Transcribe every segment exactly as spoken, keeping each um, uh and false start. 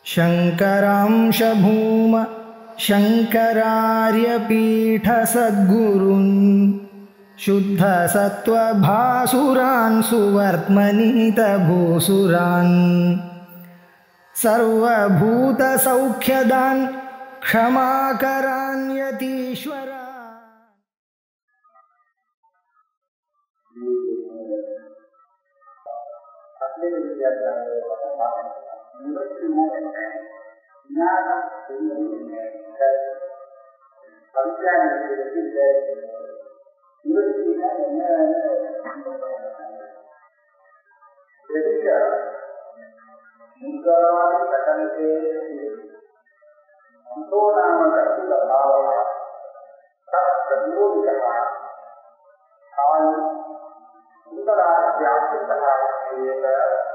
शंकरांश भूम शंकरार्य पीठ सद्गुरुन् शुद्ध सत्व भासुरान् सुवर्त्मनीत भूसुरान् सर्वभूत सौख्यदान् क्षमाकरान् यतीश्वरा. இருபத்தி மூணு ஞானம் பஞ்சாயத்து இருபத்தி முகாரி கட்டணத்தே அந்தோ நாம கட்டில பாவா பிரதிரோதிகா ஆய் சுந்தராக வியாபித்தகாக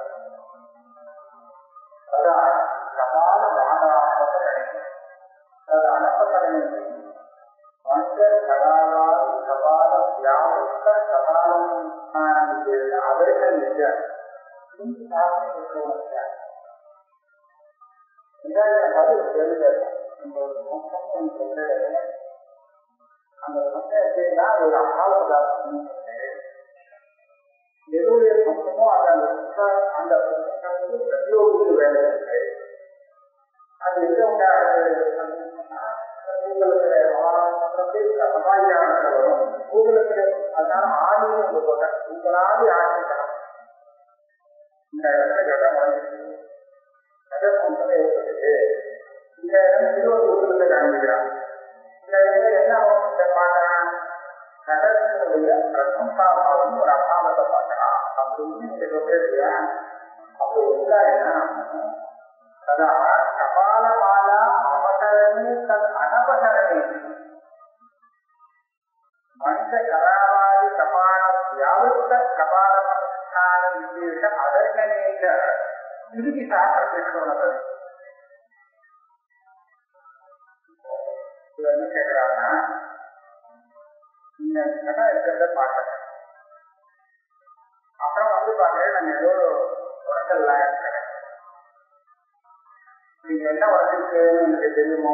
तदा कपाल मादापकरणे तद अनपकरणे पंच कलावादि कपाल व्यावृत कपालमानविदेन अवैकल्य चिंताने विषयस्य इदानीं पदे சொல்லுகிறது இந்த முக்கியம் சொல்றது அந்த சமயத்துல ஒரு அகாலதாசம் எதுவுடைய பக்கமோ அந்த அந்த பிரதியோகிக்கு வேலை இருக்கு. அது எங்க உண்டாகுது உங்களுக்கு சமாளியாக வரும் உங்களுக்கு. அதனால ஆதியும் உங்க போட்ட உங்களாதி ஆட்சிக்கலாம் இந்த இடத்துல கடம் வாங்கிட்டு கடம் கொண்டு ஏற்படுது. இந்த இடம் இருபது ஊர்களுக்கு காண்பிக்கிறான். இந்த இடத்துல என்ன பார்க்கறான், கடற்கரைய பிரசம்சாவும் ஒரு அபாவத்தை பார்க்கலாம் அப்படின்னு சொல்லியா. அப்போ என்ன ததா கபாலமாலா அபகரணி தன் அனபகரணி மனித கராவாதி கபால வியாவிருத்த கபால சம்ஸ்கார விசேஷ அதர்கனேக திருப்பி சாப்பிட்டு என்ன கேட்கிறாங்கன்னா, இந்த கதை இருக்கிறத பார்க்கல. அப்புறம் வந்து பார்க்க நாங்க ஏதோ உடச்சல்லாம் இருக்கிறேன். நீங்க என்ன உடஞ்சிருக்கு எனக்கு தெரியுமோ,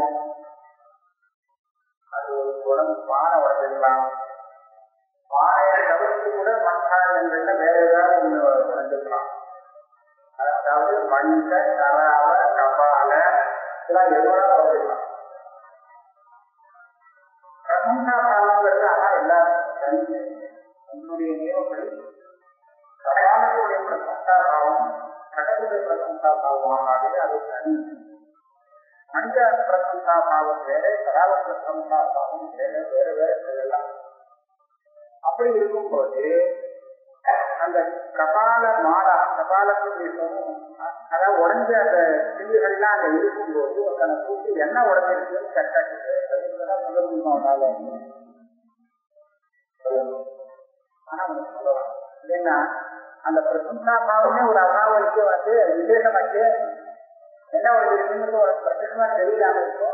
அது உடம்பு பானை உடஞ்சிருக்கலாம். பானையை தவிர்த்து கூட மண்காலங்கள்ல வேற ஏதாவது ஒண்ணு உடஞ்சிருக்கலாம். அதாவது மஞ்ச கராவ கபால இதெல்லாம் எதோட உடஞ்சிருக்கலாம். பிரசம்சா பாவங்கிறது ஆனால் எல்லாருக்கும் உன்னுடைய நியமப்படி கபாலத்துடைய பிரசம்சா பாவம் கடவுளுடைய பிரசம்சா பாவம் ஆனாலே அது தனி. மனித பிரசம்சா பாவம் வேற, கடால பிரசம்சா பாவம் வேற, வேற வேற சொல்லலாம். அப்படி இருக்கும்போது அந்த கபால மாடா கபாலத்துடைய அதாவது உடஞ்ச அந்த சில்லுகள்லாம் அங்க இருக்கும்போது தன்னை கூட்டி என்ன உடஞ்சிருக்குன்னு கட்டாச்சு சொல்லலாம். ஏன்னா அந்த பிரசம்சா பாவமே ஒரு அபாவத்துக்கு வந்து விசேஷமாச்சு என்ன உடஞ்சிருக்குன்னு ஒரு பிரத்யமா தெரியலாம இருக்கும்.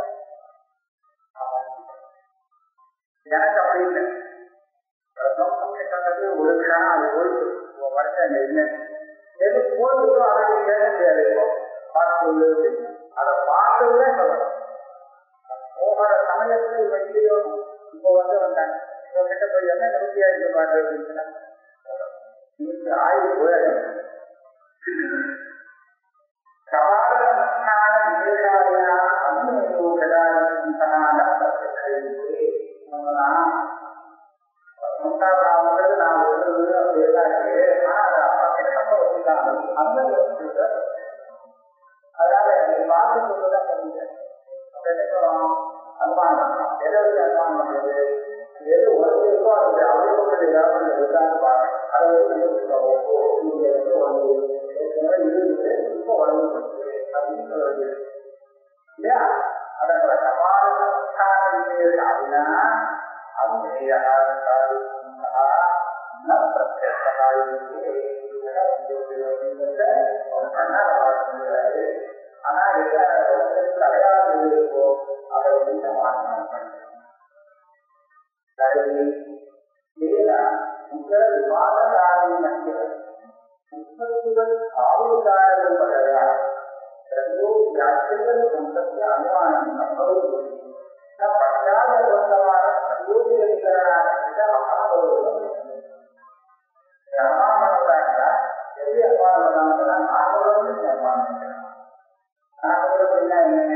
எனக்கு அப்படி இல்லை. பிரசம்சம் ஒரு க்ஷணம் அது போயிட்டு வருஷம் அங்க இல்லை. எது போயிட்டோ அதை கேட்க முடியாது. பார்த்து அதை பார்த்ததுதான் சொல்லணும். போகிற சமயத்துல இவன் இல்லையோ இப்போ வந்து வந்தாங்க இவங்கிட்ட போய் என்ன நம்பிக்கையா இருக்க பாட்டு அப்படின்னா ஆய்வு போயாடு சகாபாவது நான் சொல்றது அப்படியெல்லாம் இருக்கு. ஆனா அதை அப்பா வச்சுக்காமல் அந்த அதனால நீ பார்த்து சொல்றதான் சொல்லுங்க. அப்ப என்ன சொல்லணும், அனுமானம் எதை வச்சு அனுமானம் பண்றது, எது உடஞ்சிருக்கோ அது அவர்களுக்கு ஏதாவது இருந்தாலும் பாருங்க. அதை வந்து நீங்க வந்து உடம்பு ஏற்கனவே இருந்தது இப்போ உடம்பு போச்சு அப்படின்னு சொல்ல வேண்டியது இல்லையா. அதோட கபாலி அப்படின்னா அங்கேயா ஆனா அடையாளம் இருக்கோ அதை வந்து மாற்றம் பண்ணு. பாதகாரி மத்திய முப்பத்துகள் காவல்காரர்கள் பகையா अनुमान पश्चात यदि अनुमान बताना आंदोलन से अनुमान आंदोलन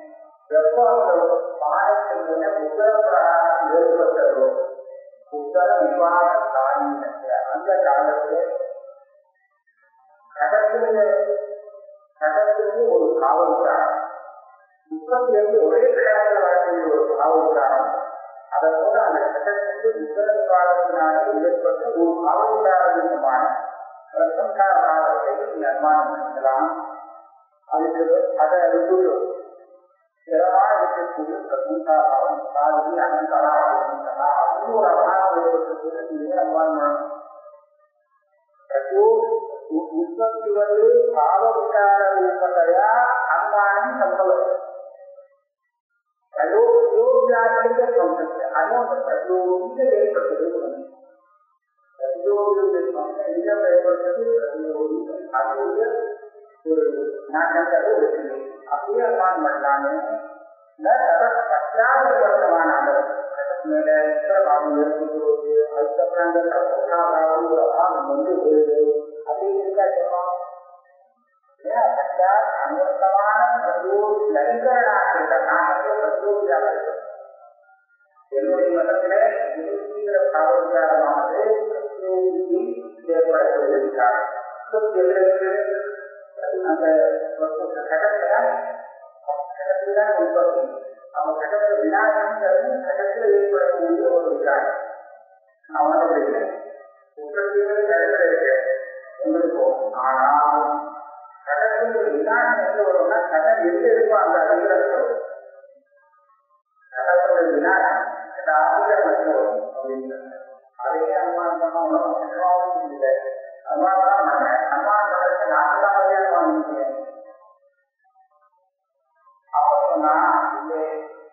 उत्तर प्रहार उत्तर विवाद அந்த காலத்தில் கடற்கரை கடற்கரை ஒரு காவல்காரன் முப்பத்தி ரெண்டு ஒரே கடற்கரை வரக்கூடிய ஒரு காவல்காரன் அதை போல அந்த கடற்கரை உத்தரவாதத்தினாலே ஏற்பட்ட ஒரு காவல்காரமான பிரசங்கார காலத்தை நீ அனுமானம் பண்ணிக்கலாம். அதுக்கு அதை விட்டு சிறமாக இருக்கக்கூடிய பிரசங்காரம் காலி அனந்தரா அப்படின்னு ஒரு அபாரம் ஏற்பட்டு நீங்க அனுமானம் उत्पत्ति वल्ले भाव विचार रूपतया अनुमानं संभवति. प्रयोग प्रयोग ज्ञानस्य संबंधस्य अनुमतस्य प्रयोगस्य वेपत्तिः प्रयोगस्य संबंधस्य वेपत्तिः प्रयोगस्य आदि ஒரு நாட்டத்தை வெற்றி அப்படியே அனுமானம் பண்ணானே न ततः पश्चात् वर्तमानाः மேலே பாவம் ஏற்படுவது அதுக்கப்புறம் அந்த பிரசங்காரம் ஒரு அபாரம் வந்து அப்படிங்கிற पश्चात अनुवर्तमान प्रयोग नवीकरणात्मक नाटक प्रयोगिயாக என்னுடைய மதத்திலே தீவிர பாவவிகாரமானது பிரயோகி ஏற்படுவதற்காக அந்த கடற்கரை கடற்கரை உற்பத்தி அவன் கடற்கரை விநாயகம் கடற்கரை ஏற்படக்கூடிய ஒரு விகாரம் அவனுடைய உற்பத்திகள் கடற்கரை இருக்கும். ஆனால் கடற்கரை விநாயகம் என்று வரும்னா கடல் எங்க இருக்கோ அந்த அதிகாரத்தில் வரும். கடற்கரை விநாயகம் அந்த அதிகாரத்தில் வரும் அப்படிங்கிறது அதையே அனுமானம் இல்லை. அனுமானம் தான் பண்ணேன். அனுமானம் பண்ணுறதுக்கு நான் தான் அனுமானம் பண்ணிக்கிறேன். அப்போ சொன்னா இல்லை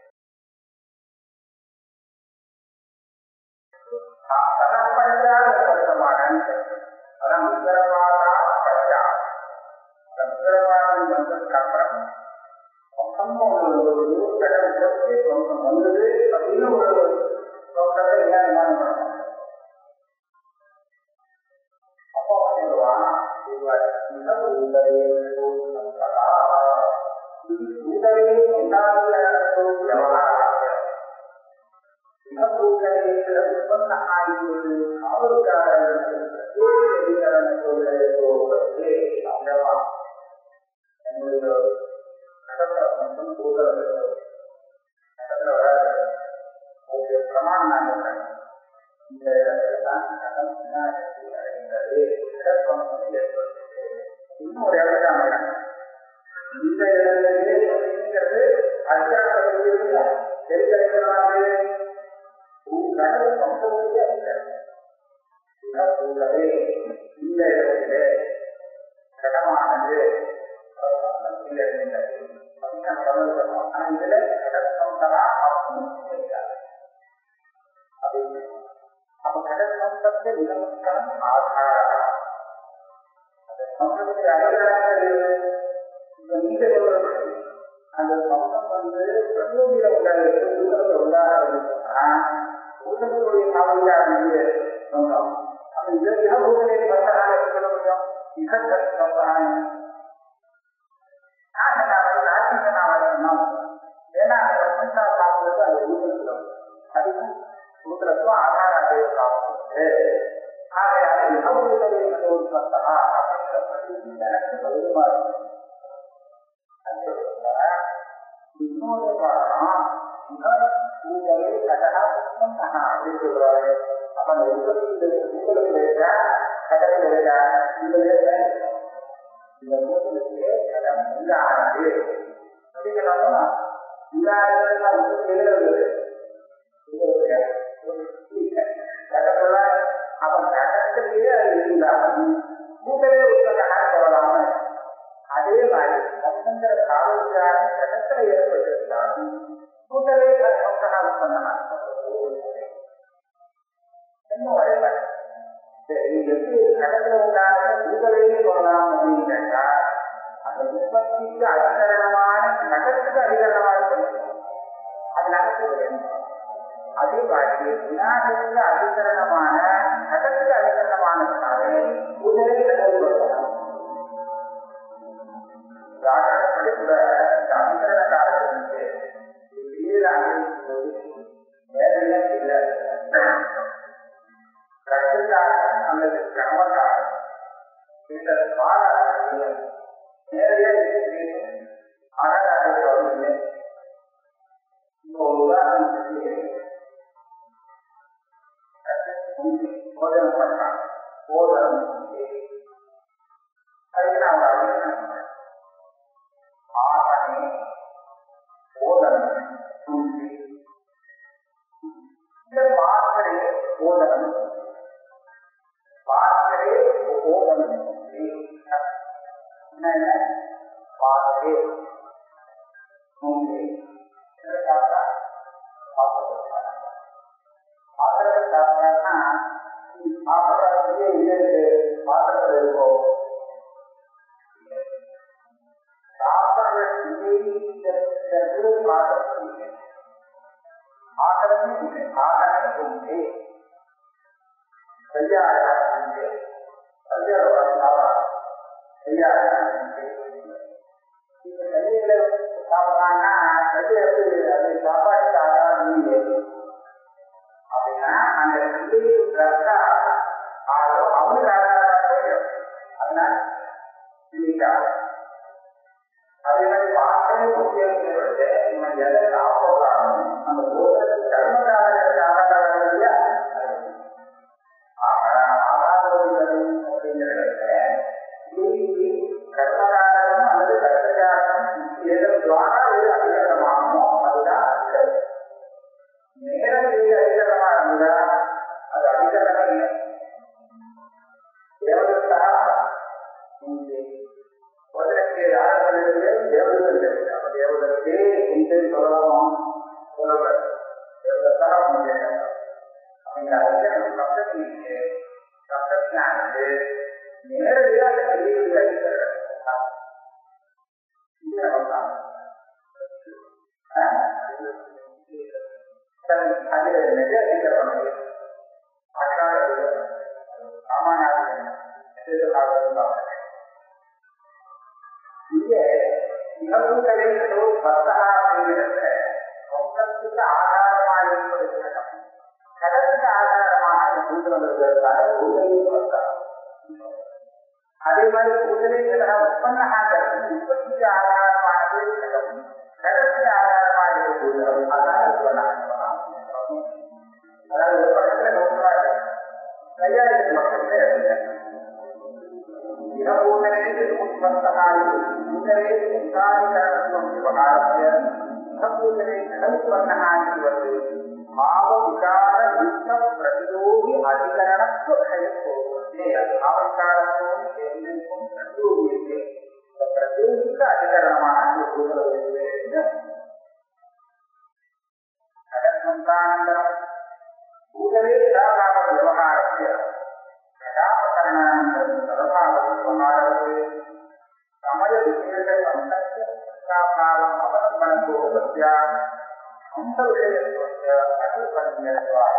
அதான் உத்தரவாதா பச்சா உத்தரவாதம் வந்ததுக்கப்புறம் கடல் போட்டு சொந்தம் வந்தது அப்படின்னு ஒரு சொந்தத்தை ஏன் அனுமானம் பண்ணணும். அப்போ சொல்லுவான் மிக உதவே உதவே உண்டாகிற விவகாரம் இன்னும் ஒரு இடத்துக்கான இந்த இடத்துங்கிறது அதிகாரத்தை தெரிவிக்கிறாங்க. கடல் சம்பவத்திலே இந்த இடத்திலே கடமானது இதுல கடல் சம்பா அப்ப கடல் சம்பத்தை விலமஸ்கரம் ஆதார சம்பளத்துக்கு அதிகாரங்கள் நீங்க சொல்றது அந்த சம்பளம் வந்து பிரயோகில உண்டாக உண்டாக உலகத்துடைய காவல்காரன் சொந்தம் அப்ப இதை இனபூதனை வந்தனால சொல்ல முடியும். இகத்த சொந்தம் நாகனாவது நாசிங்கனாவது சொன்னோம். ஏன்னா அந்த பிரசங்கா சாப்பிடுறது அது ஊதல் அதுவும் சூத்திரத்தும் ஆதாராக காப்பிட்டு ஆகையால இனபூதனை ஒரு சொந்தா அப்படிங்கிற பற்றி எனக்கு பகுதிமா இருக்கும். இன்னொரு காரணம் பூக்களே கடகா அப்படின்னு சொல்றாரு. அப்ப அந்த உற்பத்தி பூக்களுக்கு இருக்கா கடல் இருக்கா இந்த இந்த பூக்களுக்கு கடம் இல்லாது அப்படிங்கிறாலும் இல்லாத உற்பத்தி எழுதுறது கடற்கொள்ள அப்ப கடற்கரையே அது இருந்தாலும் பூக்களே உற்பத்தியாக சொல்லலாம அதே மாதிரி சங்கர காவல்காரன் கடற்கரை ஏற்பட்டிருந்தாலும் கூட்டவே இன்னும் வரையில எப்படி கடற்கரை உண்டாக கூட்டவே சொல்லலாம் அப்படின்னு கேட்டா அந்த முப்பத்தி உற்பத்திக்கு அதிகரணமான நகத்துக்கு அதிகரணமா இருக்கும். அது நடக்குது. அதே மாதிரி விநாசத்துக்கு அதிகரணமான நகத்துக்கு அதிகரணமானதுனாலே ராகப்படி கூட அதிகரண காலத்திற்கு நேரடியாக இல்லை. கட்டுக்காரன் அல்லது கிரமக்காரன் இந்த பாராட்டு நேரடியாக ஆகாத இல்லை. இப்போ ஒரு உதாரணத்துக்கு போதனம் பண்ணலாம். போதனம் அதுக்கு நாம் ஆசனை போதனம் துண்டி இந்த பாத்திரையே போதனம் பாத்திரே போதனம் என்ன பாத்திரே துண்டி பாத்திரத்தை சாப்பிட்டாங்கன்னா பாத்திரத்திலேயே இருக்கு பாத்திரத்தில் இருக்கும் சாப்பிட்ற பாத்திரத்தில் ஆகமே இல்லை. ஆகமே உண்டு கையாள உண்டு கையாள கையாள உண்டு. இந்த கையில சாப்பிட்றாங்கன்னா கையை எப்படி அது சாப்பாட்டுக்கு ஆகாரம் இல்லை அப்படின்னா அந்த கையை ரத்தா அவனுக்கு ஆகாரம் அதனால அதே மாதிரி பாத்திரை முக்கியத்துவத்தை இவன் எதை சாப்பிடுறானோ அந்த போதனை கர்மகாரர்களுக்கு ஆகாரம் இல்லையா ஆகாரம் அப்படிங்கிறத கர்மகாரம் அல்லது கர்மகாரம் எதன் துவாரா எது அதிகரமாகமோ அதுதான் நேரம் எது அதிகரமா இருந்தா அது அதிகரமே இல்லை. தேவதத்தா உலகத்தை யாருக்கு தேவதற்கு தேவதற்கே இந்த சொல்லலாம் சொல்லப்பட தேவதத்தா முடியாது. அந்த அதிகரம் சப்தத்திற்கு சப்தத்தினானது நேரடியாக வெளியில் அதிகரம் அது நிஜ அதிகரம் இங்கே இனவுகளிலோ பத்தகா அப்படிங்கிறத சொந்தத்துக்கு ஆதாரமாக இருப்பது கிரகம் கடலுக்கு ஆதாரமாக அந்த பூதம் இருக்கிறதுனால பூதலையும் பத்தகம். அதே மாதிரி பூதலைகளை உற்பத்தி உற்பத்திக்கு ஆதாரமானது கிரகம் கடலுக்கு ஆதாரமாக இருக்க பூதம் அதான் உற்பத்தி. அதாவது ஒரு பக்கத்துல நோக்குவாங்க கையாளிகள் மக்களுக்கு பூதலே உற்பத்தகாரி பூதலே உத்தாரிகரணத்துவம் விவகாரத்திய பூதலே கடவுத்பன்னகாரிவது பாவ விகார யுத்த பிரதியோகி அதிகரணத்துவ பாவவிகாரத்தோடு சேர்ந்திருக்கும் பிரதியோகிக்கு இந்த பிரதியோகிக்கு அதிகரணமான கடற்சந்தானந்தரம் பூதலே சதாபாவ விவகாரத்திய ಸಮಯ ವಿಶೇಷ ಸಂಸ್ಥಾಪಾವಂ ಅವಲಂಬನೋ ಸತ್ಯ ಅಂಶ ವಿಷಯತ್ವಸ್ಯ ಅನುಪನ್ಯತ್ವಾಯ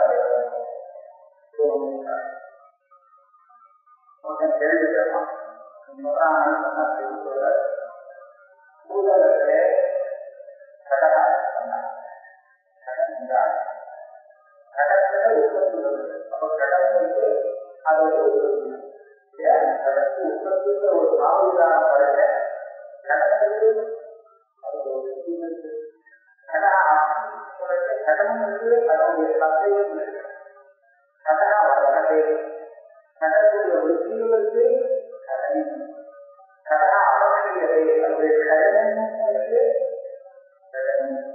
ಕೇಳಿದೆಮ್ಮ ಮೊದಲನೇ ತಿಳಿಸುತ್ತದೆ ಕೂದಲೇ ಕಡಗ ಕಡಗಿಂದ கடற்கரை உற்பத்தி அப்ப கடற்கரைக்கு அது கடற்கு உற்பத்திங்கிற ஒரு பாவவிதான படையில கடற்கரை கடமும் அதனுடைய சத்தையும் இருக்கு. கடகா வளர்க்கவே கடற்குரிய விருத்திகளுக்கு கடனும் கடகா அவசியத்தை அதனுடைய கடனும் கடனும்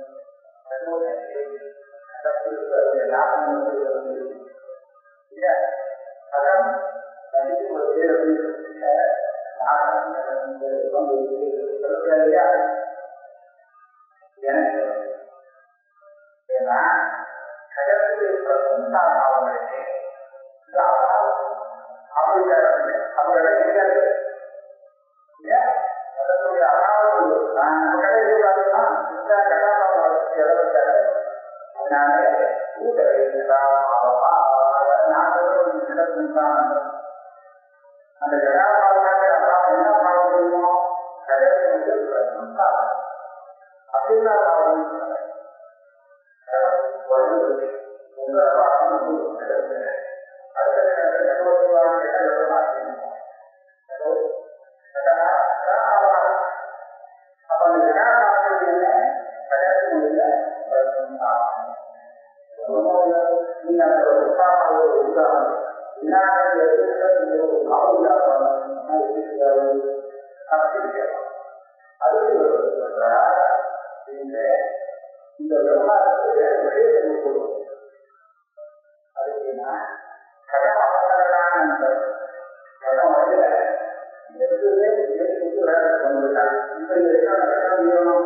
அதான் நதிக்கு ஒரு பேர் ஏன்னா கடற்குரிய அவர்களுக்கு அவர்களுடைய கடற்குரிய அந்த ஜடாபாவனாக என்ன பாவ முடியுமோ அப்படின்னா இந்த விவகாரத்துக்கு வேற விஷயத்தை கொடுக்கும். அது எப்படின்னா கடன் அவசரமான கடன் வரையில எப்பவுமே கொடுத்து வேலை கொண்டுட்டாங்க. இப்ப என்ன கடன் வேணும்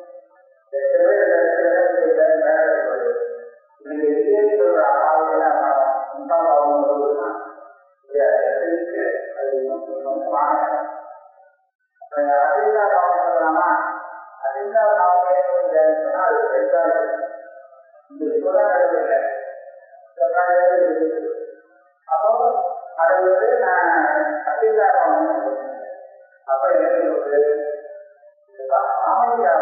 இன்னைக்கு விஜயத்தோட அப்பாவுல உண்டாகுதுன்னா அது வாங்க அதிகா சொல்லலாமா? அதிகா சொன்னா அது பெருசாக இந்த சுகாதாரத்தில் அப்போ அது வந்து நான் அதிகா அப்ப எனக்கு அமைதியாக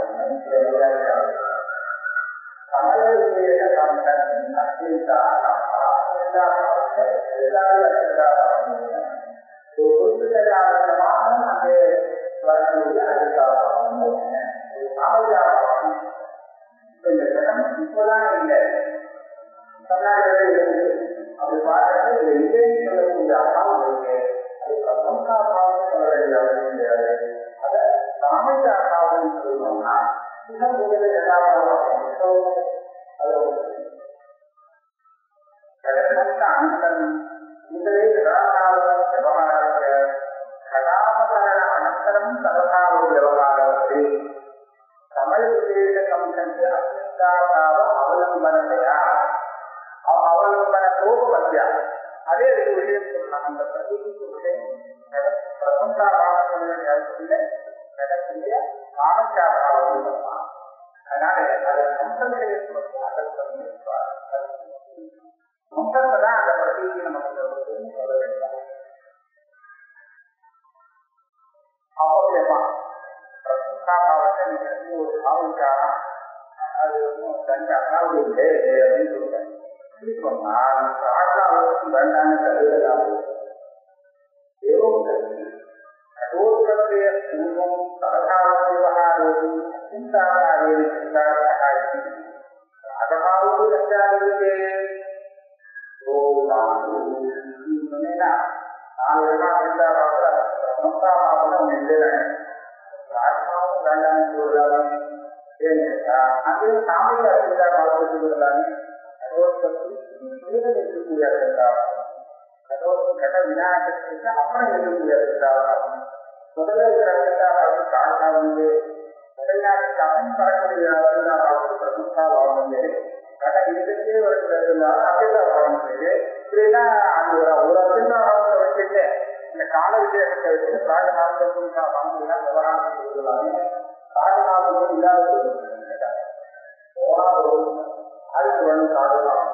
இப்பதான் இல்லை அப்படி பார்க்கறது விஜய் சொல்லக்கூடிய அம்மா இருக்கு. அது பிரசம்சா பாவம் சொல்ல வேண்டிய அவசியம் கிடையாது. அதை சாமிக்க அக்காவும் சொல்லணும்னா இன்னும் முதல்ல எல்லாரும் அனந்தரம் முதலே விவகாரத்தை கடாபகரண அனந்தரம் சதகாவ விவகாரத்தை தமிழ் விசேஷம் கண்டு அஸ்மிதாபாவ அவலம்பனையா அவலம்பன கோபமத்தியா அதே ரெண்டு விஷயம் சொல்லலாம். அந்த பிரதிக்கு விஷயம் பிரசம்சா பாவத்தினுடைய அடிப்படையில நடக்கூடிய காமச்சா பாவம் சொல்லலாம். அதனால அதை சம்சந்தேஸ்வரத்தை அகல் பண்ணி வைப்பார். சம்சந்தான் அந்த பிரதிக்கு நமக்கு சொல்ல வேண்டாம். அப்போதேமா பிரசம்சா பாவத்தை ஒரு பாவம்கான அது ஒன்றும் தங்க அதாவது இல்லை அப்படின்னு சொல்றேன். சொன்னால் ராஜாவுக்கும் வேண்டான கருதலாம். கடோத்கத்தைய பூர்வம் சரகாரோகம் சிந்தாராவேதி சிந்தாராகி ராகபாவுக்கு கண்டாவிருக்கே சொன்னீங்கன்னா நாலு விதமா சிந்தாராவில் பிரம்மசாமாவும் நின்றுறேன். ராஜபாவும் வேண்டான்னு சொல்லலாமே ஏன்னு கேட்டா அங்கேயும் சாமியா சிந்தா பாவத்துக்கு சொல்லலாமே. இருக்கக்கூடிய கட விநாயகத்துக்கு அப்புறம் இருக்கக்கூடிய முதல்ல இருக்கிற காரணாவது உடனாக பறக்கூடிய பிரசம்சாவது கட இருக்கே வருகிறதுனால அபிதாபாவது இப்படின்னா அந்த ஒரு அபிதாபாவத்தை வச்சுட்டு இந்த கால விசேஷத்தை வச்சு ராஜநாதம் விவகாரம் சொல்லலாமே. ராஜநாதம் இல்லாத போனா அதுக்கு வந்து காரணம்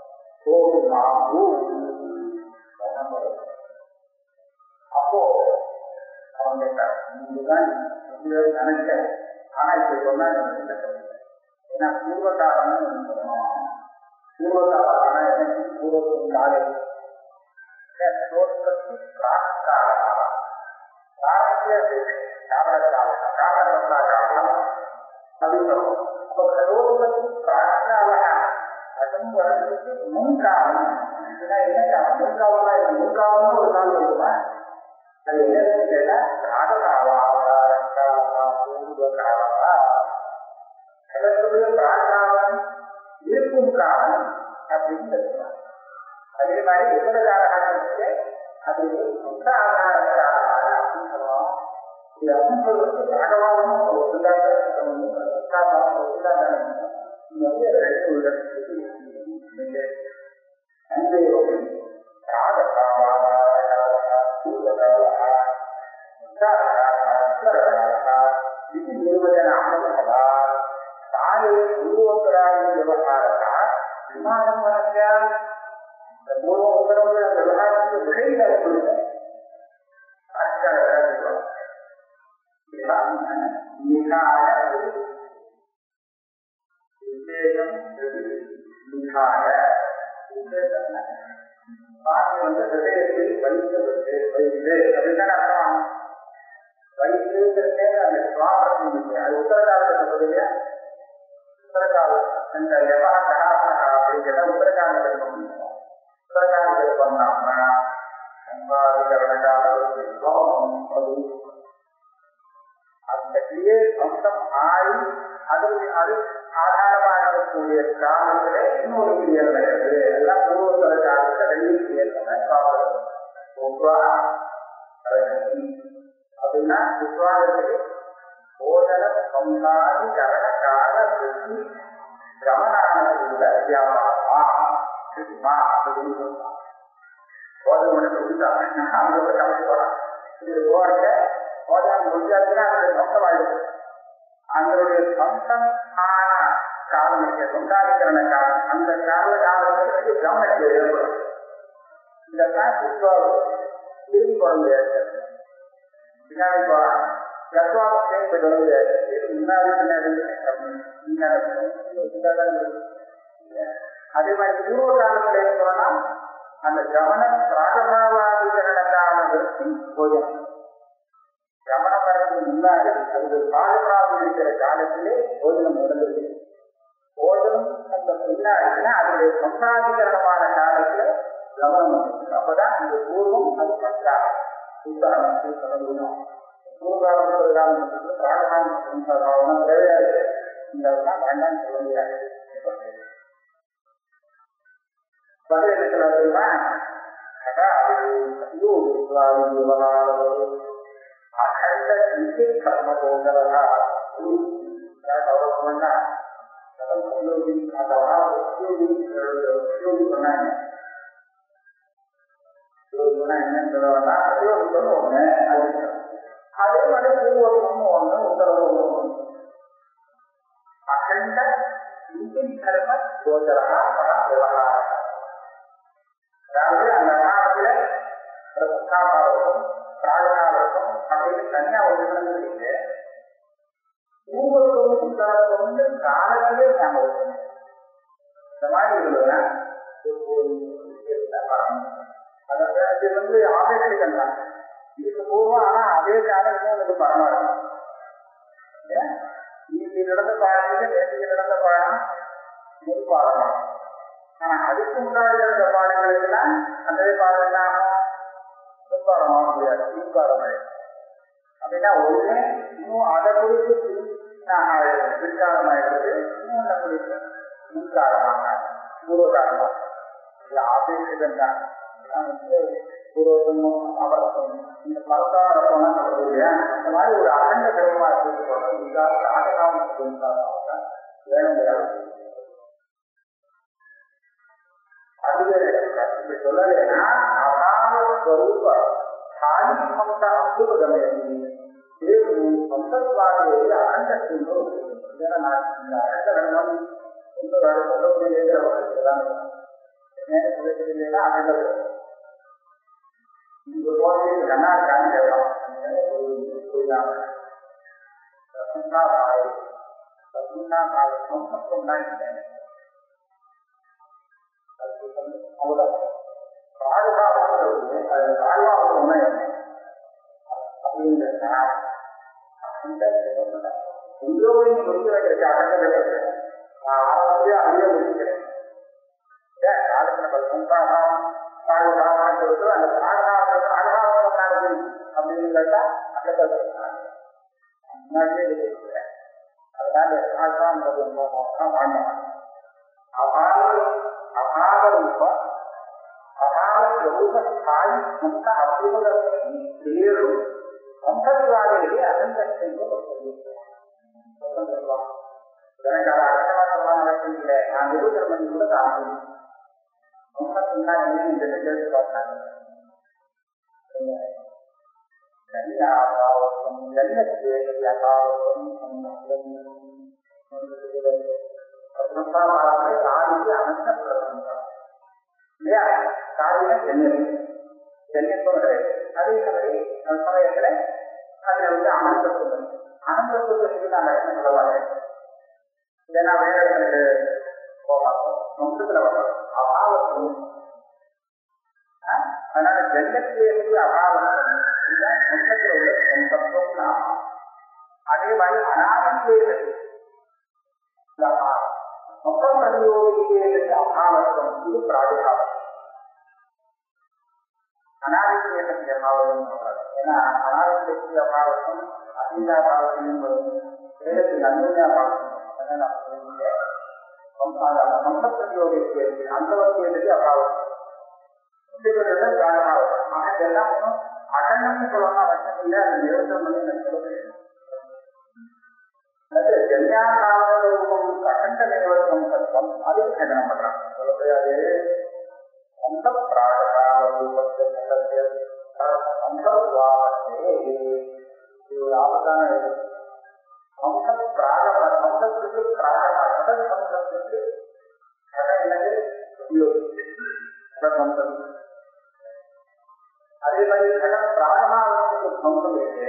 அப்போ அவங்க நினைச்ச ஆனா இப்ப சொன்னா ஏன்னா பூர்வகாலம் பூர்வகாலம் என்ன பூர்வத்தின் காலம் காரணம் அப்படின்னு அதுவும் வர்றதுக்கு முன்காலம் என்ன காலம் முன்காலம்னா இது முன்காலம்னு ஒரு நாள் சொல்லுமா? அது என்னன்னு கேட்டா ராககாவா பூர்வ காலவா அதற்குரிய பிராகாலம் இருக்கும் காலம் அப்படின்னு சொல்லலாம். அதே மாதிரி உத்தர காலகட்டத்திலே அது சுத்த ஆதார காலமாக அப்படின்னு சொல்லலாம். இது அப்படின்னு சொல்றது ராகவாவும் ನಿರ್ವಚನ ಆಗುತ್ತಲ್ಲ ತಾನೇ ಪೂರ್ವೋತ್ತರಾಯ ವ್ಯವಹಾರಕ விமானம் வரைஞ்சா இந்த பூர்வ உத்தரவு விவகாரத்துக்கு விடையில சொல்லுங்க பாக்கி வந்து ஹிருதயத்தில் வைத்து வைத்து அதுதான் அர்த்தம். வைத்துங்கிறதே அந்த சுவாசம் அது உத்தரகாலத்தை சொல்லுங்க. உத்தரகாலம் இந்த யமகா அப்படிங்கிற உத்தரகாலத்தை சொல்லுங்க. உத்தரகாலத்தை பண்ணாம அந்த கிரியை சொந்தம் ஆடி அது அது ஆதாரமாக இருக்கக்கூடிய காலத்திலே இன்னொரு கிரியல் நடக்குது. எல்லாம் பூர்வ காலத்துல ரெண்டு கிரியல் அப்படின்னா விஸ்வாசத்துக்கு போதன சம்சாரி கரண கால திருஷ்டி கமனானதுள்ள வியாபாரமா கிருஷ்ணா அப்படின்னு சொல்லுவாங்க. போதனை ஒன்று சொல்லிட்டாங்க அவங்க ஒரு கவலை போறாங்க. இது போறத போதனை முடிஞ்சாச்சுன்னா அதனுடைய சொந்தமாயிடுது. அதனுடைய சொந்தமான காலம் இருக்கு, சொந்தாதிகரண காலம். அந்த கால காலத்துக்கு கவனத்தில் ஏற்படும். இதெல்லாம் திரும்பி போட முடியாது. பின்னாடி போறான் கர்வாபத்தை சொல்ல முடியாது. முன்னாடி பின்னாடி அதே மாதிரி பூர்வ காலத்துல சொன்னா அந்த கவன பிராகபாவாதிகரணக்கான விருத்தி போஜனம். கவனம் வரதுக்கு முன்னாடி அது பாதுகாப்பு இருக்கிற காலத்திலே போஜனம் நடந்தது. போஜனம் அந்த பின்னாடினா அதனுடைய சம்பாதிகரணமான காலத்துல கவனம் வந்துச்சு. அப்பதான் இந்த பூர்வம் அது பற்றா உத்தாரணத்தை சொல்லணும். பூர்வகாலம் பிராகபாவம் கிடையாது. இதெல்லாம் வேண்டாம் சொல்ல முடியாது. பதில் என்ன சொல்ல தெரியுமா? அகண்ட சிந்தி கர்ம போகிறதா சொன்னா என்னன்னு சொல்லுவாங்க. ஒண்ணு அதே மாதிரி பூர்வமும் ஒண்ணு உத்தரவும் அகண்ட சிந்தி கர்ம போகிறதா விவகாரம். அதாவது அந்த காலத்துல பிரசுத்தாபாவகம் பிராகபாவகம் அப்படின்னு தனியா ஒரு நடந்தது. பூர்வத்துவம் உத்தரவுன்னு காலத்திலே ஞாபகம் இந்த மாதிரி இருந்ததுன்னா இது வந்து ஆபேட்சிகள் தான். இதுக்கு பூர்வம் ஆனா அதே காலத்துல உங்களுக்கு பரவாயில்ல. இன்னைக்கு நடந்த பாடத்துல நேற்று நடந்த பாடம் முன் பாடலாம். ஆனா அதுக்கு முன்னாடி இருந்த பாடங்களுக்குலாம் அந்த பாடம் என்ன ஆகும்? முன்பாடம் ஆக முடியாது, பின்பாடம் ஆயிடும். அப்படின்னா ஒண்ணு இன்னும் அதை குறித்து பிற்காலம் ஆயிடுறது, இன்னொன்னு குறித்து முன்காலமாக பூர்வகாலமாக இது ஆபேட்சிதம் தான். பூர்வமும் அவர்க்கும் இந்த பரத்தான பணம் இல்லையா, இந்த மாதிரி ஒரு அகண்ட கிரகமா இருக்கு சொல்றோம். இதுக்காக ஆககாலம் வேணும். அதுவே இப்படி சொல்லலைன்னா அபாவஸ்வரூப சாயி மமத அபூர்வகமே தேவு சந்தர்வாதியை அகண்டத்தின் அகண்ட தர்மம் இன்னொரு சொல்லக்கூடிய அகண்டது இங்க போய் கண்ணாடிக்கான கேட்கலாம். சந்தர்வாதிகளே அகண்டத்தை எனக்கு அதை அகண்டமா சொல்லலாம் அவசியம் இல்லை. நான் நிரூபண பண்ணி கூட காணும் சொன்னா என்ன இந்த கேட்டு பார்த்தாங்க. சம்பாபாரமே காரிக்கு அனந்த பிரபஞ்சம் இல்லையா? காரியம் ஜென்யம் ஜென்யத்துவம் கிடையாது. அதே மாதிரி சமயத்துல அதுல வந்து அனந்தத்துவம் அனந்தத்துவத்துக்கு நான் என்ன சொல்லவாங்க, இதை நான் வேற இடத்துக்கு போகலாம் சொந்தத்துல வரலாம் அபாவத்துவம். அதனால ஜென்யத்திலிருந்து அபாவத்துவம் இதுதான் சொந்தத்துல உள்ள சொந்தத்துவம் நாம. அதே மாதிரி அனாதியிலிருந்து சொந்தம் பிரதியோகியிலிருந்து அபாவத்துவம் இது பிராதிகாரம். அனாதிக்கு அபாவம் சொல்றாரு. ஏன்னா அனாதிக்கு அபாவத்தும் அதீதாபாவத்தையும் என்பது வேதத்து நன்மையாபாவம். சொந்த பிரதியோகிக்கு அந்த வகையிலிருந்து அபாவம் பிராணமாவம். ஆனா இதெல்லாம் ஒன்றும் அகண்டம்னு சொல்லலாம் அவசியம் இல்லை. அது நிரந்தரம் பண்ணி சொல்லுது. அது ஜன்யாபாவம் அகண்ட நிறுவனம் சத்தம் அதுக்கு கண்டனம் பண்றாங்க. சொல்லக்கூடாது சொந்த பிராணகால ரூபத்தை சொந்தவாவத்தே ஒரு ஆபத்தான சொந்த பிராண சொந்தத்துக்கு பிராணமா கடல் சொந்தத்துக்கு கடனது சொந்தம். அதே மாதிரி கடன் பிராணமாவத்துக்கு சொந்தம் இருக்கு.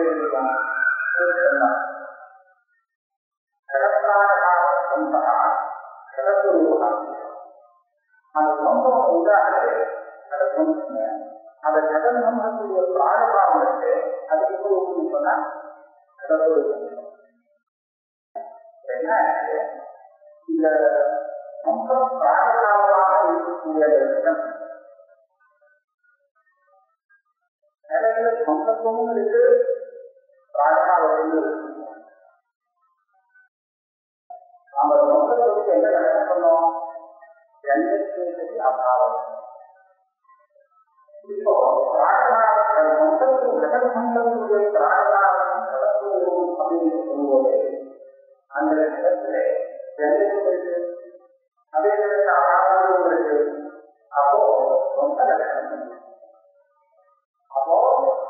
கடற்பிராணகால சொந்தா கடற்குருவாக அந்த சொந்தம் உதாரணத்தை கடல் சொந்தங்க அந்த கடல் சொந்தக்கூடிய பிராணபாவம் இருக்கு. அது இப்போ சொன்னா கடற்குரு என்ன இந்த சொந்தம் பிராணபாவமாக இருக்கக்கூடிய இடம் நிலையில சொந்தத்துவமும் இருக்கு பிராணபாவமும் இருக்கு. நம்ம சொந்தத்துக்கு என்ன கணக்கு பண்ணோம்? ஜன்யத்துக்கு அபாவம். இப்போ சொந்தத்துக்கு ஜெகன் சொந்தத்துடைய பிராணபாவம் கடத்துவோம் அப்படின்னு சொல்லும்போது அந்த இடத்துல ஜன்யத்தும் இருக்கு, அதே நேரத்தில் அபாவமும் இருக்கு. அப்போ சொந்த லட்சணம். அப்போ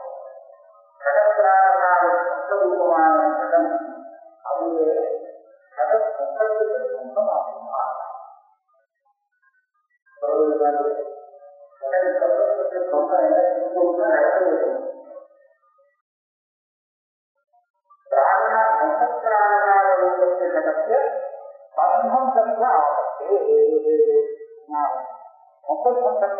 கடற்பிராண சொந்த ரூபமான கடன் அதுவே கடல் சொந்தத்துக்கு சொந்தம் அப்படின்னா கடல் சொந்தத்துக்கு சொந்தம் என்ன நடக்கிறது? பிராண சொந்த பிராணகால ரூபத்தை கடத்திய பந்தம் தந்த ஆபத்து சொந்த சொந்தம்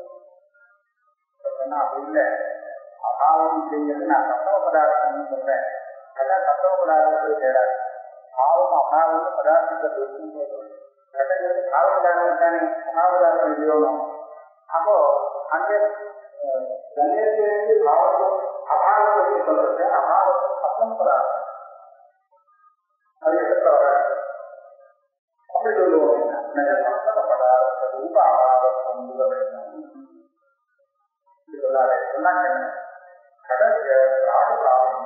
அப்படி இல்லை. அபாவம் அப்படிங்கிறது நான் சத்தவ பதார்த்தம்னு சொல்றேன். அதான் சத்தவ பதார்த்தத்துக்கு தேடாது. பாவம் அபாவம் பதார்த்தத்தை கட்டங்கிறது காவல்தாரம் தானே அபாவதாரம் இல்லையோனும். அப்போ அங்கே கண்ணியத்திலிருந்து பாவத்தும் அபாவத்தை சொல்றது அபாவத்தும் சத்தம் பதார்த்தம் அது இடத்துல வராது. அப்படி சொல்லுவோம் சத்தவ பதார்த்த ரூப அபாவத்துவம் சொல்லாரு. சொன்னாங்க கடற்க பிராணபாவம்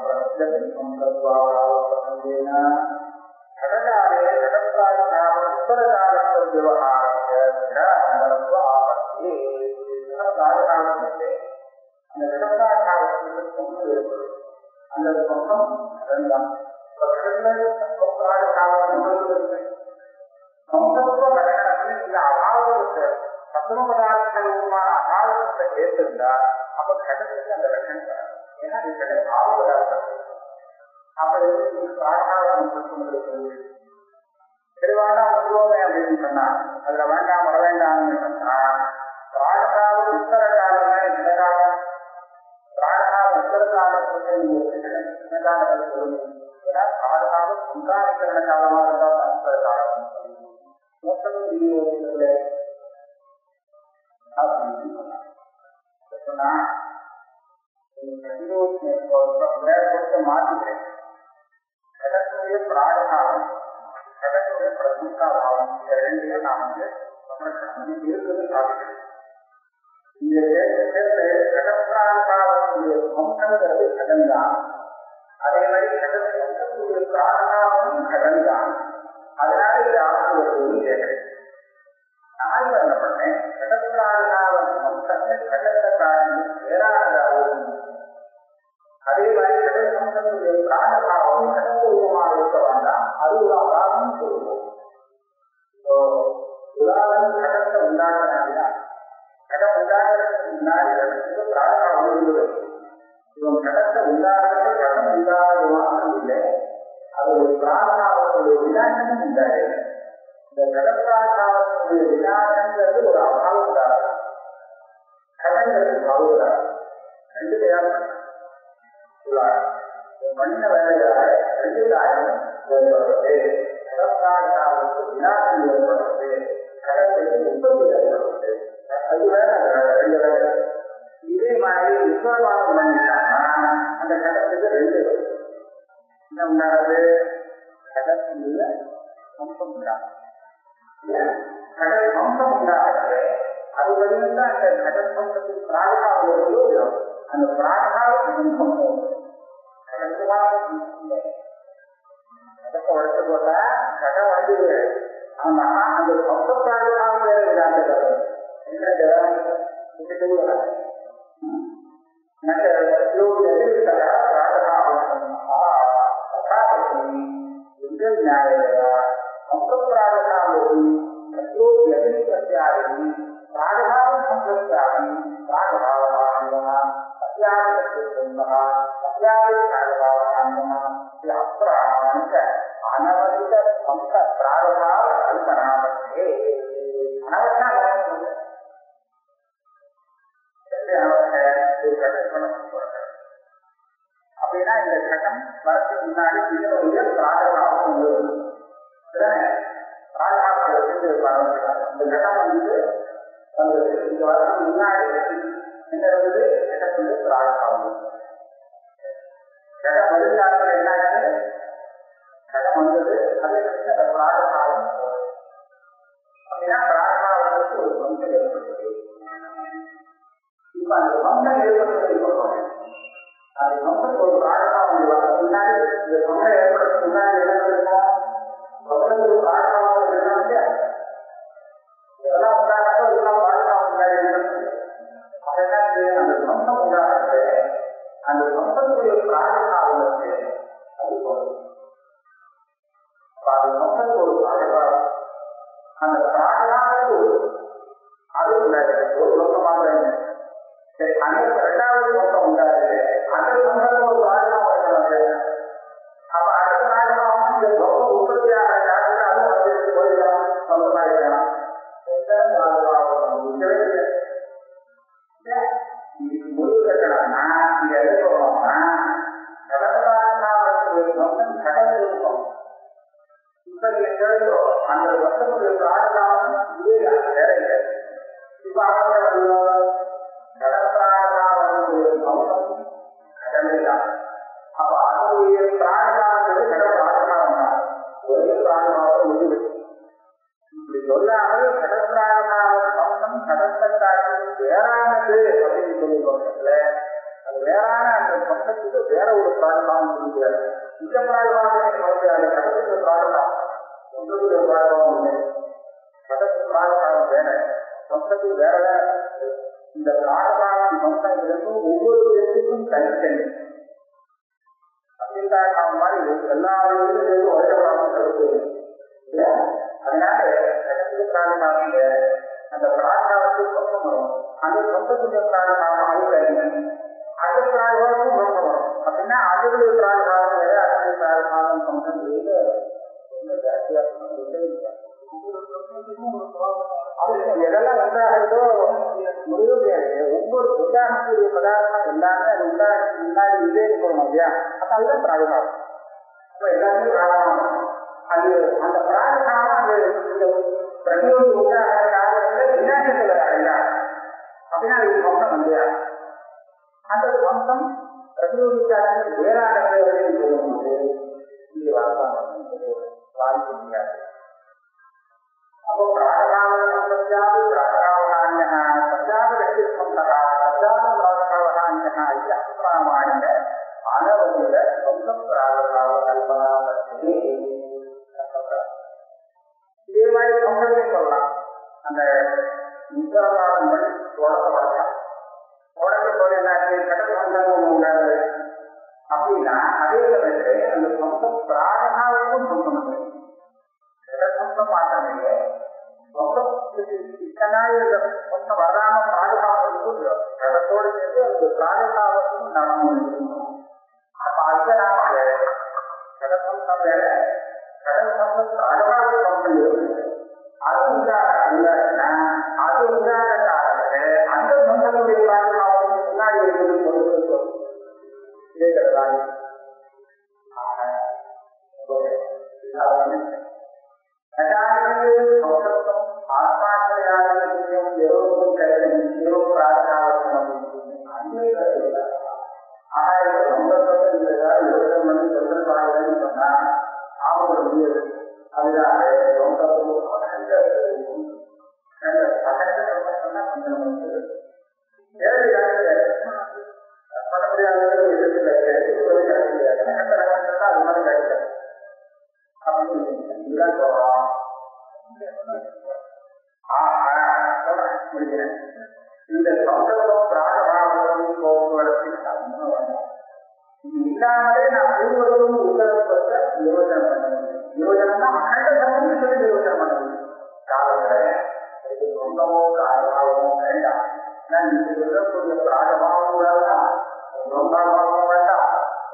கடலாலே கடற்பாடாக உத்தரகாலத்த விவகாரத்தை ஆபத்து அந்த கடற்பாடாகத்துக்கு சொந்தம் ஏற்படும். அந்த சொந்தம் கடன்தான். சொந்தத்துவ லட்சணத்தில் இந்த அபாவத்தை சத்துவ பதார்த்த ரூபமான அபாவத்தை ஏற்றிருந்தா அப்ப கடலுக்கு அந்த லட்சணம் வராது. ஏன்னா இது கடல் ஆப பதார்த்தம். அப்ப எப்படி பிராணாபாவம் சொல்லுவது தெளிவான உருவமை அப்படின்னு சொன்னா அதுல வேண்டாம் வர வேண்டாம்னு சொன்னா பிராணகாலம் உத்தர காலம் தான் இந்த காலம். பிராணகாலம் உத்தர காலத்துக்கு காலத்தில் சொல்லுங்க. ஏன்னா பிராணகாலம் சங்காரிக்கரண காலமா இருந்தால் தான் உத்தர காலம். மொத்தம் இல்லை சொன்னா கொடுத்த மாற்றுகிறேன். கடற்குடைய பிராணகாலம் கடற்குடைய பிரசங்காபாவம் இந்த ரெண்டையும் நான் வந்து இருக்குது சாதிக்கிறேன். இந்த கடற்பிராணகாலத்துடைய சொந்தங்கிறது கடன் தான். அதே மாதிரி கடல் சொந்தத்துடைய பிராணகாலமும் கடன் தான். அதனால இது ஆசிரியர்களும் கேட்கிறேன். நான் என்ன பண்ணேன், கடற்பிராணகாலம் சொந்தத்தை கடற்கை காரணம் வேறானதாகவும் அதே மாதிரி கடல் சொந்தத்துடைய பிராணகாலம் கடற்கூர்வமாக இருக்க வேண்டாம். அது ஒரு அபாவம் சொல்லுவோம். உதாரணம் கடத்தை உண்டாக்குறாங்க. கடை உண்டாகிறதுக்கு முன்னாடி கடத்துக்கு பிராணகாலம் இருந்தது. இவன் கடத்தை உண்டாகிறது கடன் உண்டாகுவான்னு இல்லை, அது ஒரு பிராணகாலத்துடைய விநாசனம் உண்டாரு. இந்த கடற்பிராணகாலத்துடைய விநாசங்கிறது ஒரு அபாவம் தான், கடங்கிறது பாவுதான். ரெண்டு தயார் மனித வேலையாக ரெண்டு காரணம் ஏற்படுறது. கடற்பிராணகாலத்துக்கு விநாசம் ஏற்படுறது, கடத்துக்கு உற்பத்தி ஏற்படுறது. அது வேற ரெண்டு வேலை. இதே மாதிரி விஸ்வபாதம் பண்ணிட்டாங்கன்னா அந்த கடத்துக்கு ரெண்டு என்ன உண்டாது, கடத்துள்ள வம்சம் உண்டாகும். கடல் வம்சம் உண்டாகிறது. அது வந்து அந்த கடல் வம்சத்தின் பிராணகாலம், அந்த பிராணகாலத்துக்கும் கடத்தை உடச்சு போட்டா கடை வந்தது. ஆனா அந்த வம்ச பிராணகாலம் வேற விளையாட்டுகள் அனவசித வம்ச பிராரதால் கல்பனாமத்தே அனவசா அப்படின்னா இந்த கட்டம் வரத்துக்கு முன்னாடி இதனுடைய பிராடகாலம் உண்டு. பிராடகாலத்திலிருந்து இந்த கட்டம் வந்து வந்தது. இந்த வரத்துக்கு முன்னாடி என்ன இருந்தது, கட்டத்துக்கு பிராடகாலம். கட்டம் வருங்காலத்தில் என்னாச்சு, கட்டம் வந்தது, அதே கட்சி அந்த பிராடகாலம் போகுது. அப்படின்னா பிராடகாலத்துக்கு ஒரு வம்சம் ஏற்பட்டது. இப்ப அந்த வம்சம் ஏற்பட்டதை சொல்றோம். அது வம்சத்துக்கு ஒரு பிராடகாலம் முன்னாடி, இந்த வம்சம் ஏற்படுறதுக்கு முன்னாடி என்ன இருக்கும், வம்சத்துக்கு பிராடகாலம் என்ன இதெல்லாம் உண்டாக இதெல்லாம் பிராடகாலம் முன்னாடி அதெல்லாம் அந்த வம்சம் உண்டாகிறது. அந்த வம்சத்துடைய பிராடகாலம் வந்து அது போகுது. அது வம்சத்துக்கு ஒரு பிராடகாலம், அந்த பிராடகாலத்துக்கு அது உண்டாது. ஒரு வம்சமாக அனைத்து இரண்டாவது வம்சம் உண்டாது. அந்த வம்சத்துக்கு ஒரு பிராடகாலம் இருக்கிறது. அப்ப அடுத்த பிராடகாலம் இந்த வம்சம் உற்பத்தியாக அது வந்து போயிடலாம், வம்சமாயிடலாம். இதுக்கு முடிவு கட்டணும்னா இங்க எது சொல்லணும்னா கடற்காலத்துடைய வம்சம் கடல் இருக்கும். இப்ப நீங்க கேட்கிறோம் அந்த வம்சத்துடைய பிராடகாலம் இதே வேற இல்லை. இப்ப அவங்க கடற்காலத்துடைய வம்சம் கடல்தான். அப்ப அதனுடைய பிராடகாலங்கிறது கடல் பிராடகாலம் தான், ஒரே பிராடகாலம் முடிவு. இப்படி சொல்லாமல் கடற்கால வம்சம் கடற்காலத்துக்கு வேறானது அப்படின்னு சொல்லி சொல்றதுல அது வேறான அந்த வம்சத்துக்கு வேற ஒரு பிராடகாலம் இருக்கிறது. இந்த பிராடகாலம் கடத்துக்கு பிராடகாலம் ஒன்றுடைய பிராடகாலம் இல்லை. கடத்து பிராடகாலம் வேற, வம்சத்துக்கு வேற வேற. இந்த பிராடகாலம் வம்சம் இருந்தும் ஒவ்வொரு பேருக்கும் தனித்தனி. அப்படின்றாங்க மாதிரி எல்லா இடத்துலையும் ஒரே பிராடம் கருத்து. அதனால கடத்துக்கு பிராடகாலம் வேற, அந்த பிராடகாலத்துக்கு வம்சம் வரும். அந்த வம்சத்துடைய பிராடகாலம் அழுத்தறிஞர் அது பிராடகாலமும் வம்சம் வரும். அப்படின்னா அதனுடைய பிராடகாலம் வேற, அதனுடைய பிராடகாலம் வம்சம் வேறு. எதெல்லாம் உண்டாகிறதோ முடிவு முடியாது. ஒவ்வொரு உண்டாகக்கூடிய பதார்த்தம் எல்லாமே அது உண்டாக முன்னாடி இதே இருக்கணும் இல்லையா, அப்ப அதுதான் பிராடகாலம். அப்ப எல்லாமே பிராடகாலம். அது அந்த பிராடகாலம் அந்த பிரதியோகி உண்டாகிற காலத்துல விநாசத்துல அடையா அப்படின்னா அது வம்சம் இல்லையா. அந்த வம்சம் பிரதியோகிக்காக வேறானது அப்படின்னு சொல்லும்போது இது வாய்ப்பு முடியாது. அப்போ பிராடகாலத்யாவது பிராடகாவகான்யா பஞ்சாபி வம்சகா பஞ்சாப பிராடகாவகான்யா இது அபிப்பிராயமான அனவதியில வம்ச பிராடகாவ கல்பனா பற்றி இதே மாதிரி வம்சமே சொல்லலாம். அந்த உத்தரவாதம் பண்ணி தொடக்க வரலாம். தொடக்க போல என்னாச்சு, கடல் வம்சம் உண்டாது. அப்படின்னா அதே சமயத்திலே அந்த வம்ச பிராடகாவுக்கும் வம்சம் இல்லை. கடல் வம்சம் மாற்றமில்லை, இத்தனாய் கொஞ்சம் வராம பாதுகாப்பு கடத்தோடு சேர்ந்து அந்த பாதுகாவத்தும் நம்ம அப்ப அதுக்கு நாம கடத்தம் வேலை கடல் அழகாக கம்பெனி அது உண்டாக அது உண்டாக காரணத்தை அந்த சொந்தங்களுடைய பாதுகாப்பு முன்னாடி இருந்து கொடுத்து இதே கிடையாது. இந்த சந்தர்ப்பம் பிராணவாதம் போக்குவரத்தில் இல்லாமலே நான் ஒவ்வொருவரும் உத்தரவுப்பட்ட யோஜனை பண்ணுவேன். யோஜனை அகண்ட சமயம் சொல்லி யோஜனை பண்ணுவேன். காலங்களை சொந்தமோ காலமாகவோ வேண்டாம். நான் இது சொல்லக்கூடிய பிராணவாதம் வேண்டாம், சொந்தமாகவும் வேண்டாம்.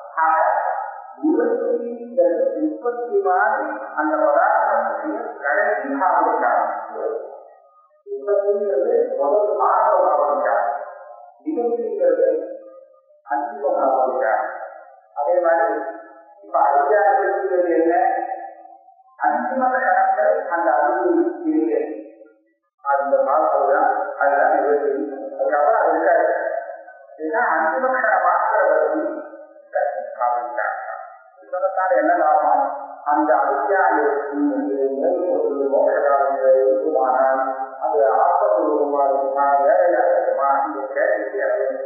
உற்பத்தி மாதிரி அந்த பதார்த்தத்துடைய கடைசி காலம் உற்பத்திங்கிறது முதல் ஆரம்பமாக நிகழ்ச்சிங்கிறது அந்திமமாக. அதே மாதிரி இப்ப அதிகாரம் இருக்கிறது என்ன அந்திம கணக்கள் அந்த அறிவு இல்லை. அந்த காலத்துதான் அதுதான் நிகழ்ச்சி. அதுக்கப்புறம் அது இருக்காது. இதுதான் அந்திம கண மாத்திரவர்த்தி காலம். இதனால் என்ன லாபம்? அந்த அத்தியாயத்தின் மோசகாலங்கள் இருக்குமானால் அது ஆக்கப்பூர்வமா இருக்குமா வேலையா இருக்குமா இந்த கேள்வி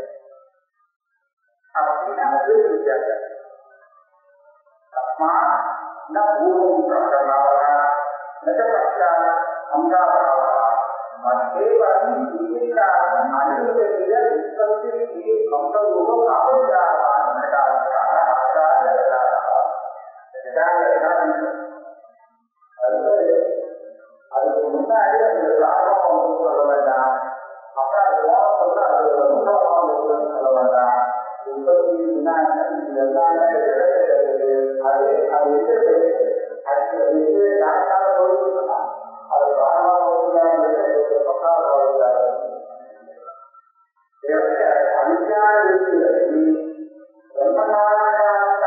அப்படின்னா வித்தியாசம். தஸ்மா பூமி பிரகடனாவா நிஜபக்ஷா அங்காவா மத்தேவரம் ஜீவிக்காரம் அனுபவிய உற்பத்தி சம்பூர்வம் அவசியமான கட்டாயக்கான அதுக்கு முன்னாடி அந்த லாபம் சொல்ல வேண்டாம். அப்புறம் அது போனப்போ அது முன்னோகம் சொல்ல வேண்டாம். உற்பத்தி எல்லாமே அது அது எது நாட்டாக போயிருக்கா அது பக்காக அஞ்சான இருக்கிறது. ரொம்ப நாளாக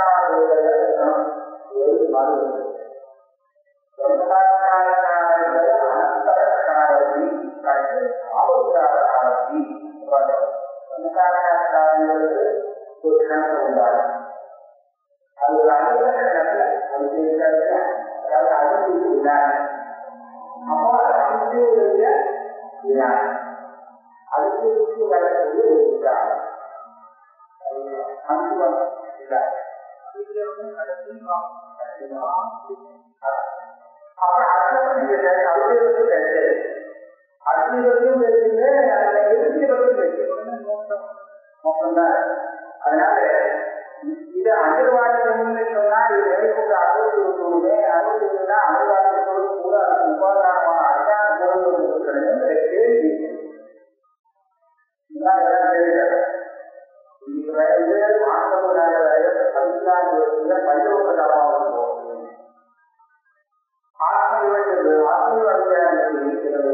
அதனால இது அனிர்வாதம்னு சொன்னா இது வேலைக்கு அறுபத்தி ஒன்று அறுபத்தி ஒண்ணுனா அனிர்வாதத்தோடு கூட உபாதானமான அதான் கொடுக்கிறது கேள்வி இன்னைக்கு வயது மாற்றமுடாத வயது பதினான்கு வருஷத்துல பஞ்சோபதாரமாக போகும். ஆத்மீக ஆத்மீக இருக்கிறது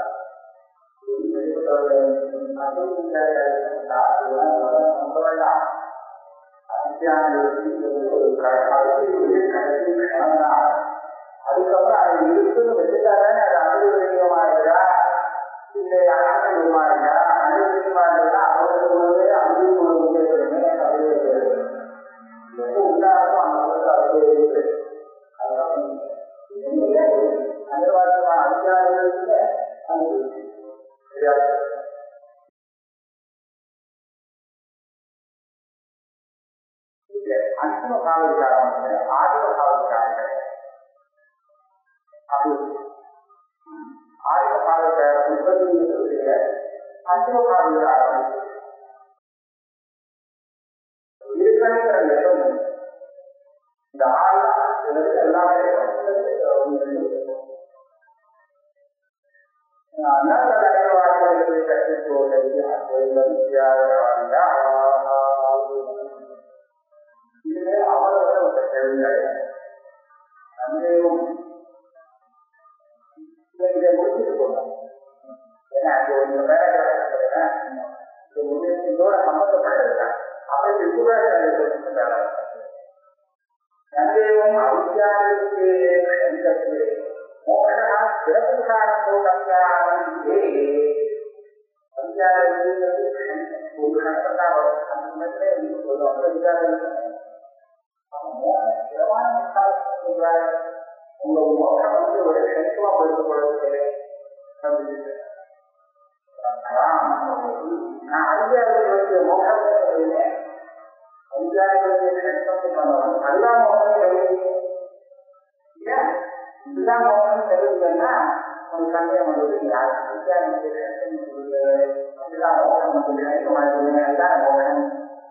அதுக்கப்புறம் அது இருக்குன்னு வச்சுட்டாதானே அது அனுபவமா இருக்கா இல்லை அனுபவமா இருக்கா அனுபவமா இருந்தா அவர்களுக்கு அனுபவமே எப்போ உண்டாகும் அவங்களுக்கு அப்படியே இருக்கு. அனுபவமான அதிகாரிகளுக்கு அந்திம காவல்காரன் ஆதிம காவல்காரன் ஆதிம காவல்காரன் உற்பத்தி அந்திம காவல்காரன் இருக்கிற லெவல் இந்த ஆள் எல்லாமே நல்ல தலைவாழ்களை கற்றுக் இதுவே அவரோட ஒரு கேள்விகள் சந்தேகம் இதை முடிச்சுட்டு போகணும். ஏன்னா அது ஒரு வேலை இது முன்னேற்றத்தோட சம்பந்தப்பட்டிருக்கேன். அப்படி சுகாதார சந்தேகம் அவித்யாவிற்கு மோகனா சிறப்புகாரோ கல்யாணே ஒரு கட்டத்தா வரும். அந்த சமயத்திலே வந்து சொல்லுவாங்க உங்க மோகம் வந்து ஒரு செலுத்துவா கொடுக்கப்படுவது நான் அதிகாரிகளுடைய மோகத்தை சொல்லுவேன். அதிகாரிகளுடைய செலுத்தத்தை பண்ணுவாங்க. அதுதான் மோகம் தெரியுது. ஏன் இதுதான் மோகம் தெரியுதுன்னா ஒரு சந்தேகம் வந்து அதிகாரிகளுடைய அதுதான் மோகம் வந்து அதுதான் மோகம்.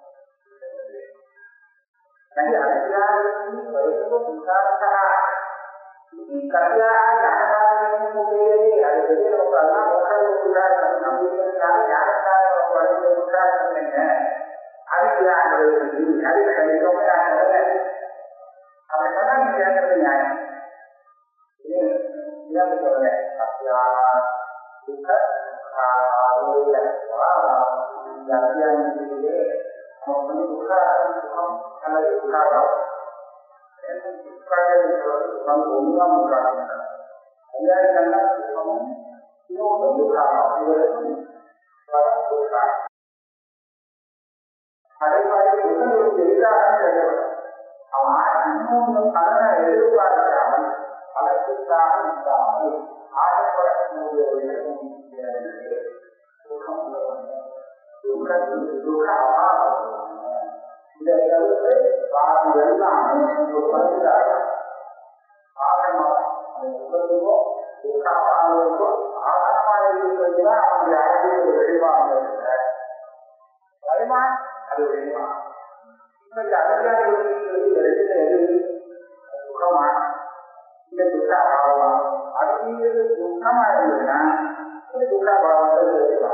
அதிகாரிகளுக்கு வயது சுகாரத்தா கல்யாண ஜானகாரங்களுடைய அது வெளியே நமக்கு மோகம் நம்பிக்கைக்காக யாருக்காக வழங்கிய உற்சாகம் என்ன அதிகாரிகளுக்கு அது சைவமே ஆகல. அப்படி சொன்னா நீ கேட்கறது நியாயம். சொல்றேன் அத்தியாயத்திலே நமக்கு வந்து உற்சாகம் சுகம் அல்லது உற்சாகம் ஒன்றாம் உற்சாகம் ஐயாயிரம் சுகமும் இன்னொன்று உற்சாகம் இவருக்கும் உற்சாகம் அதே மாதிரி உடலுக்கு எதிராக அவன் இன்னொன்று கடனை எதிர்பார்க்காமல் அதற்காக இல்லாமல் ஆசைப்படக்கூடிய சுகம் இதை தவிர்த்து பாதி எல்லாமே ஒரு பகுதியாக ஆகமாக உங்களுக்கோ துக்காமானவருக்கோ ஆகமாக இருக்கிறதுதான் அவனுடைய அழகிய ஒரு வெளிவாக இருக்கிற வருமான் அது வெளிவான். இன்னைக்கு அதிகாரிகளுக்கு எது சுகமா இந்த துக்காபாவமா அப்படிங்கிறது துக்கமா இருந்ததுன்னா துக்காபாவத்தை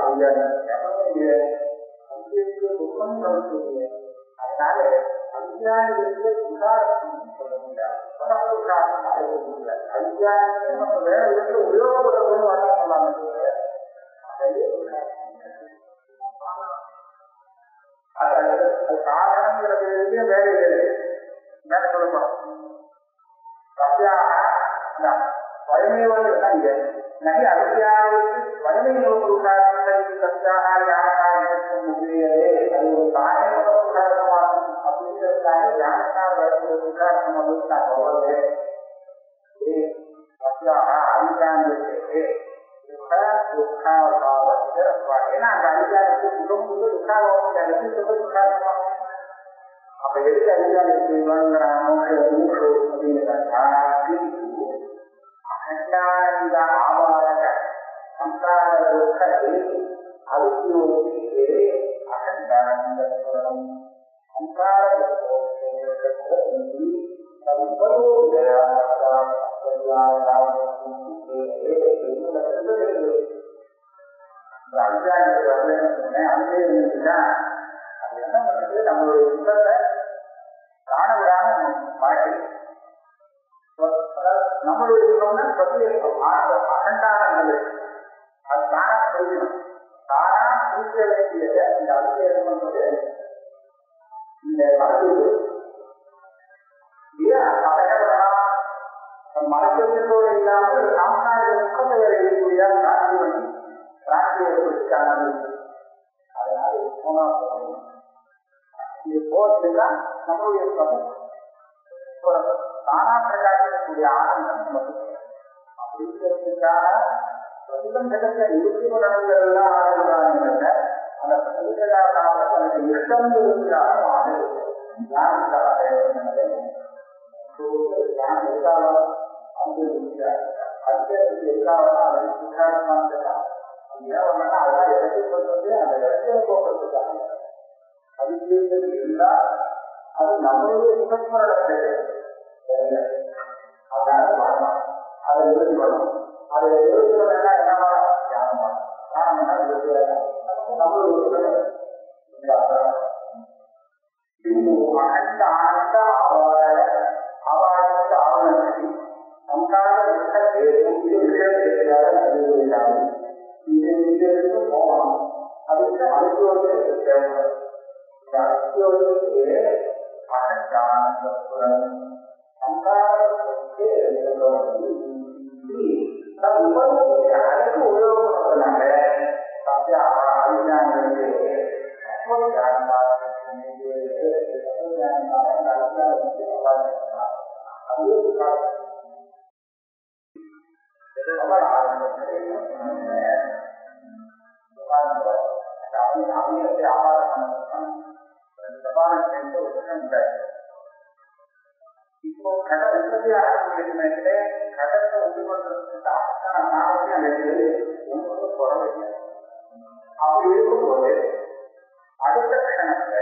துக்கம் சொல்லக்கூடிய அதனால அத்தியாயத்திற்கு சுகாரத்தை சொல்ல முடியாது. அத்தியாயத்தை நம்ம வேற விதத்தில் உபயோகப்படுத்தணும் வரலாம். சாதனங்கிறது வேலை வேலை சொல்லப்படும். வலிமையோடு நகை அத்தியாவுக்கு வலிமை சத்தியாக ஞானக்காரனுக்கும் முடியவே அது ஒரு காரணமாக உதாரணமாகும். அப்படிங்கிறதுக்காக ஞானக்கார உதாரணம் அப்படின்னு நான் சொல்றேன். சத்தியாக அதிகாரத்திற்கு ஏன்னா அந்த அதிகாரத்துக்கு முழுமுழு துக்காக துக்காரமாக அப்ப எதுக்கு அதிகாரத்தை அஞ்ஞானந்த ஆபாரக சம்சார துக்க அவியோகி அகண்டானந்த சம்சார அங்கே இருந்துச்சுன்னா அது என்ன பண்ணுறது நம்மளுடைய சுத்தத்தை காண விடாம வாழ்க்கை நம்மளுடைய சுகம்னா பிரதிநிதிக்கும் அகண்டானது அது தானா புரியணும். தானா புரிய வேண்டியது இந்த அதிகாரம் என்பது இந்த மனதில் அப்ப என்ன பண்ணலாம் மனத்திற்கோடு இல்லாமல் சாமானிய சுகத்தை எழுதக்கூடிய பிரார்த்தி பண்ணி பிரார்த்தியை குறிச்சானது. அதனால இது போனா போகணும். இது போச்சுதான் நம்மளுடைய சுகம் தானா பிரகாசிக்கக்கூடிய ஆனந்தம் நமக்கு அப்படிங்கிறதுக்காக பிரதிபந்தகத்தை நிறுத்தி கொண்டவர்களெல்லாம் ஆனந்தாங்க. அந்த பிரதிபந்தகாக தனக்கு இஷ்டம் இருக்கிறாக யான் இருக்காலும் அங்கு இருக்கிறார் அதிகத்துக்கு இருக்காலும் அவன் சுகாரமாக இருக்கான். ஏன் பண்ணா அதான் இடத்தை சொல்றது அந்த இடத்துல போகிறதுக்காக அதிகத்தில் இருந்தால் அது நம்மளுடைய சுகஸ்மரணத்தை அதனால வரணும். அதை எழுதி வரணும். அதை எழுதி வரணும்னா என்ன ஆரம்பம்னா நம்மளுடைய அகண்ட ஆனந்த ஆவார ஆவாரத்து ஆவணத்தில் சம்கார வேதம் இது விஷயத்திற்காக அறிவுறுத்தாங்க. இது இங்கிருந்து போகணும். அதுக்கு அனுபவத்தை தேவை. இந்த அனுபவத்துக்கு அகண்ட ஆனந்த புறம் சம்காரத்துக்கு அதுக்கு உபயோகப்படுத்தினாங்க. சத்திய அவிஞானிகளுக்கு அமிலத்தை ஆபாரம் இப்போ கடை உற்பத்தி ஆரம்பிக்கிறதுமே கடத்தை உண்டு பண்றதுக்கு நாளைக்கு அந்த ஒன்று குறவில்லை. அப்படி இருக்கும்போது அடுத்த கணத்துல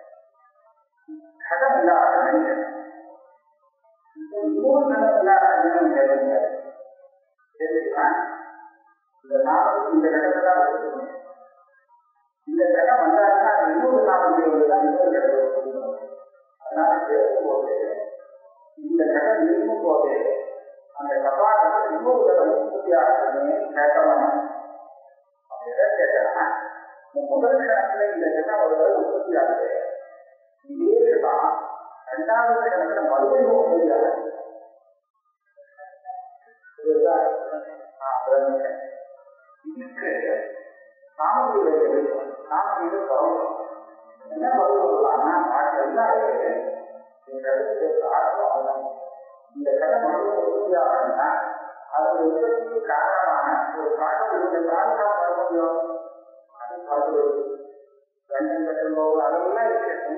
கடன் இல்லாத மனிதன் இன்னொரு கடன் இல்லாத மனிதன் கேட்க தெரியுமா? இந்த நாளைக்கு இந்த கடத்தை தான் வச்சுக்கணும். இந்த கடன் வந்தாருன்னா அது இன்னொரு நாளைக்கு தான் இன்னொரு கடை வச்சுக்கணும். அதனால பேசும்போது இந்த கடன் இருக்கும் போது அந்த கபாலத்தில் இன்னொரு கடை உற்பத்தி ஆகுதுன்னு கேட்கலாம். அப்படி எதை கேட்டா முதல் கணக்குல இந்த கடன் ஒரு தடவை உற்பத்தி ஆகுது. இதேதான் இரண்டாவது கணக்குல மறுபடியும் உற்பத்தி ஆகுது. இதுக்கு சாமகிரி சாமகிரி பருவம் என்ன பருவம்னா நாட்டு எல்லாருமே இந்த இடத்துக்கு காரணம் இந்த கடன் மறுபடியும் உற்பத்தி ஆகணும்னா அது உற்பத்திக்கு காரணமான ஒரு காரணம் இந்த காரணம் வர முடியும். அது ரெண்டு கட்டும் அதெல்லாம் இருக்கு.